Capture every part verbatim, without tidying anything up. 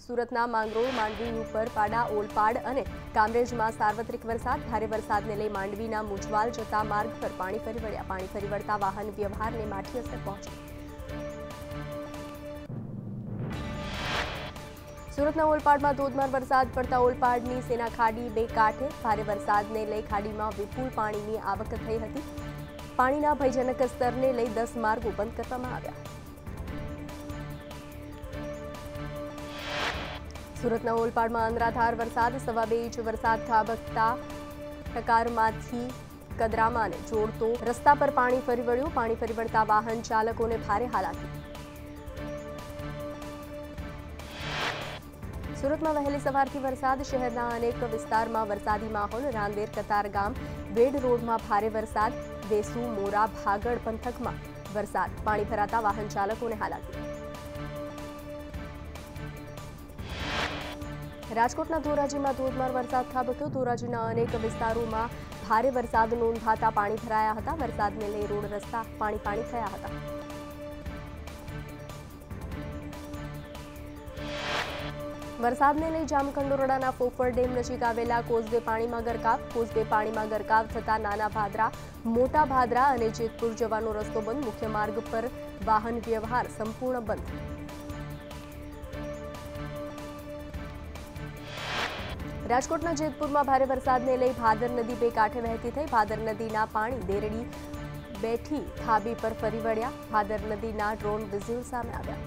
સુરતના માંગરોળ, માંડવી ઉપર પાડા, ઓલપાડ અને કામરેજમાં સાર્વત્રિક વરસાદ. ભારે વરસાદને લઈ માંડવીના મુજવાલ જતા માર્ગ પર પાણી ફરી વળ્યા. પાણી ફરી વળતા વાહન વ્યવહારને માઠી અસર પહોંચી. સુરતના ઓલપાડમાં ધોધમાર વરસાદ પડતા ઓલપાડની સેના ખાડી બે કાંઠે. ભારે વરસાદને લઈ ખાડીમાં વિપુલ પાણીની આવક થઈ હતી. પાણીના ભયજનક સ્તરને લઈ દસ માર્ગો બંધ કરવામાં આવ્યા. સુરતના ઓલપાડમાં અનરાધાર વરસાદ. સવા બે ઇંચ વરસાદ ખાબકતા ટકારમાંથી કદરામાને જોડતો રસ્તા પર પાણી ફરી વળ્યું. પાણી ફરી વળતા વાહન ચાલકોને ભારે હાલાકી. સુરતમાં વહેલી સવારથી વરસાદ. શહેરના અનેક વિસ્તારમાં વરસાદી માહોલ. રાંદેર કતારગામ વેડ રોડમાં ભારે વરસાદ. વેસુ, મોરા, ભાગળ પંથકમાં વરસાદ. પાણી ભરાતા વાહન ચાલકોને હાલાકી. રાજકોટના ધોરાજીમાં ધોધમાર વરસાદ ખાબક્યો. ધોરાજીના અનેક વિસ્તારોમાં ભારે વરસાદ નોંધાતા પાણી ભરાયા હતા. વરસાદને લઈ રોડ રસ્તા પાણી પાણી થયા હતા. વરસાદને લઈ જામખંડોરડાના ફોફર ડેમ નજીક આવેલા કોઝવે પાણીમાં ગરકાવ. કોઝવે પાણીમાં ગરકાવ થતા નાના ભાદરા, મોટા ભાદરા અને જેતપુર જવાનો રસ્તો બંધ. મુખ્ય માર્ગ પર વાહન વ્યવહાર સંપૂર્ણ બંધ. રાજકોટના જેતપુરમાં ભારે વરસાદને લઈ ભાદર નદી બે કાંઠે વહેતી થઈ. ભાદર નદીના પાણી દેરડી બેઠી થાબી પર ફરી વળ્યા. ભાદર નદીના ડ્રોન વિઝ્યુઅલ સામે આવ્યા.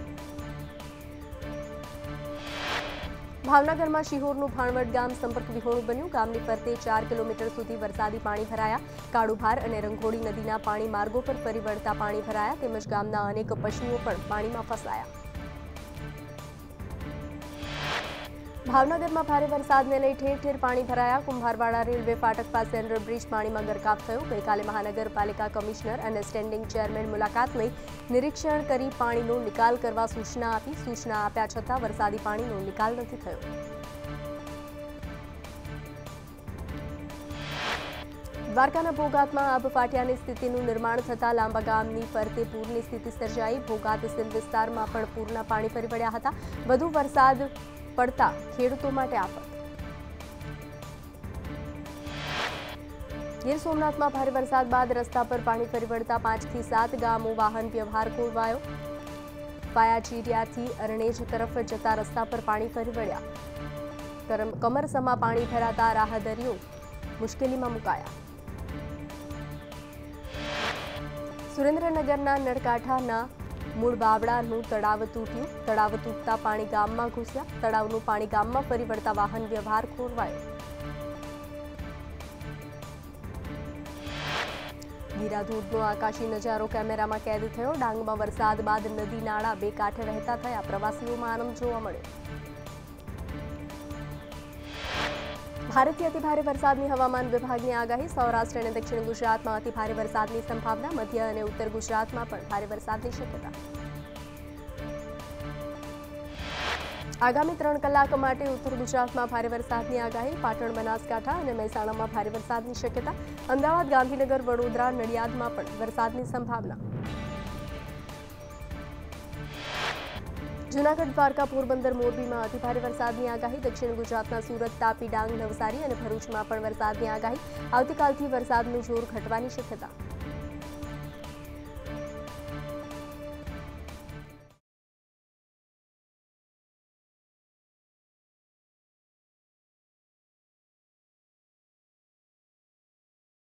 ભાવનગરમાં શિહોરનું ભાણવડ ગામ સંપર્ક વિહોણું બન્યું. ગામની ફરતે ચાર કિલોમીટર સુધી વરસાદી પાણી ભરાયા. કાળુભાર અને રંઘોળી નદીના પાણી માર્ગો પર ફરી વળતા પાણી ભરાયા. તેમજ ગામના અનેક પશુઓ પણ પાણીમાં ફસાયા. ભાવનગરમાં ભારે વરસાદને લઈ ઠેર ઠેર પાણી ભરાયા. કુંભારવાડા રેલવે ફાટક પાસે અંડરબ્રિજ પાણીમાં ગરકાવ થયો. ગઈકાલે મહાનગરપાલિકા કમિશનર અને સ્ટેન્ડિંગ ચેરમેન મુલાકાત લઈ નિરીક્ષણ કરી પાણીનો નિકાલ કરવા સૂચના આપી. સૂચના આપ્યા છતાં વરસાદી પાણીનો નિકાલ નથી થયો. દ્વારકાના ભોગાતમાં આબ ફાટ્યાની સ્થિતિનું નિર્માણ થતા લાંબા ગામની ફરતે પૂરની સ્થિતિ સર્જાઈ. ભોગાત સીમ વિસ્તારમાં પણ પૂરના પાણી ફરી વળ્યા હતા. વધુ વરસાદ પડતા ખેડૂતો માટે આફત. ગીર સોમનાથમાં ભારે વરસાદ બાદ રસ્તા પર પાણી ફરી વળતા પાંચથી સાત ગામો વાહન વ્યવહાર ખોરવાયો. પાયાચીરિયાથી અરણેજ તરફ જતા રસ્તા પર પાણી ફરી વળ્યા. કમરસમાં પાણી ભરાતા રાહદરીઓ મુશ્કેલીમાં મુકાયા. સુરેન્દ્રનગરના નળકાંઠાના મૂળ બાવળાનું તળાવ તૂટ્યું. તળાવ તૂટતા પાણી ગામમાં ઘૂસ્યા. તળાવનું પાણી ગામમાં ફરી વળતા વાહન વ્યવહાર ખોરવાયો. ગીરાધોધનો આકાશી નજારો કેમેરામાં કેદ થયો. ડાંગમાં વરસાદ બાદ નદી નાળા બે કાંઠે વહેતા થયા. પ્રવાસીઓમાં આનંદ જોવા મળ્યો. ભારેથી અતિભારે વરસાદની હવામાન વિભાગની આગાહી. સૌરાષ્ટ્ર અને દક્ષિણ ગુજરાતમાં અતિભારે વરસાદની સંભાવના. મધ્ય અને ઉત્તર ગુજરાતમાં પણ ભારે વરસાદની શક્યતા. આગામી ત્રણ કલાક માટે ઉત્તર ગુજરાતમાં ભારે વરસાદની આગાહી. પાટણ, બનાસકાંઠા અને મહેસાણામાં ભારે વરસાદની શક્યતા. અમદાવાદ, ગાંધીનગર, વડોદરા, નડિયાદમાં પણ વરસાદની સંભાવના. જૂનાગઢ, દ્વારકા, પોરબંદર, મોરબીમાં અતિભારે વરસાદની આગાહી. દક્ષિણ ગુજરાતના સુરત, તાપી, ડાંગ, નવસારી અને ભરૂચમાં પણ વરસાદની આગાહી. આવતીકાલથી વરસાદનું જોર ઘટવાની શક્યતા.